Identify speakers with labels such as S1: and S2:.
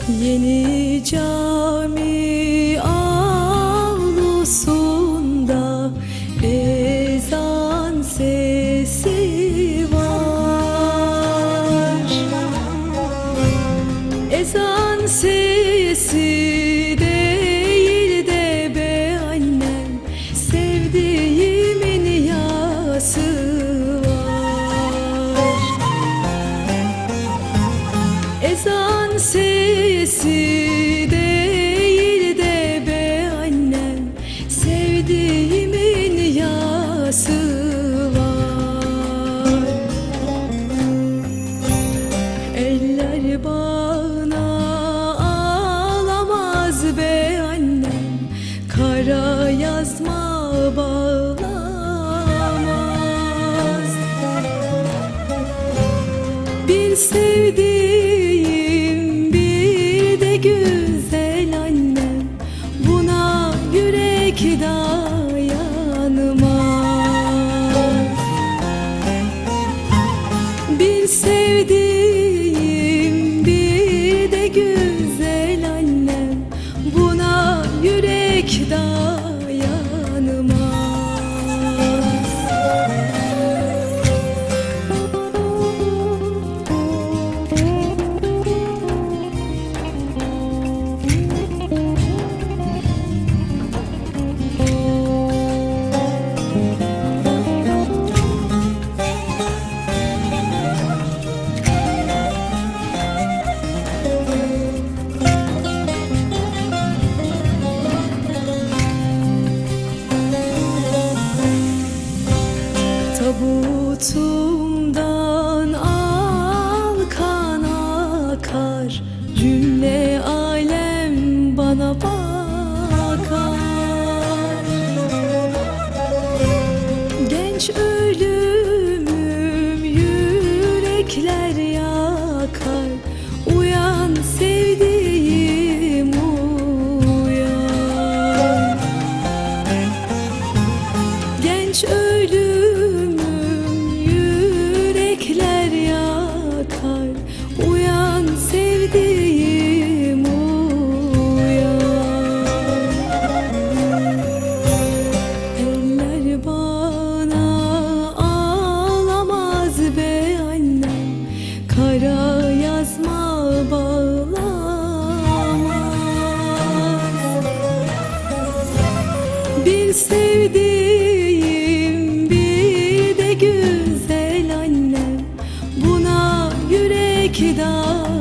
S1: Yeni cami avlusunda ezan sesi var. Ezan sesi değil de be annem, sevdiğimin yası var. Ezan sesi değil de be annem, sevdiğimin yası var. Eller bana ağlamaz be annem, kara yazma bağlamaz. Bir sevdiğim bir de güzel annem, buna yürek dayanmaz. Bir sevdiğim bir de güzel annem, buna yürek dayanmaz. Tabutumdan alkan akar, cümle alem bana bakar. Genç ölümüm yürekler yakar, uyan sevdiğim uyan. Genç ölümüm yürekler yakar, uyan sevdiğim uyan. Eller bana ağlamaz be annem, kara yazma bağlamaz. Bir sevdiğim bir de güzel annem, buna yürek dayanmaz.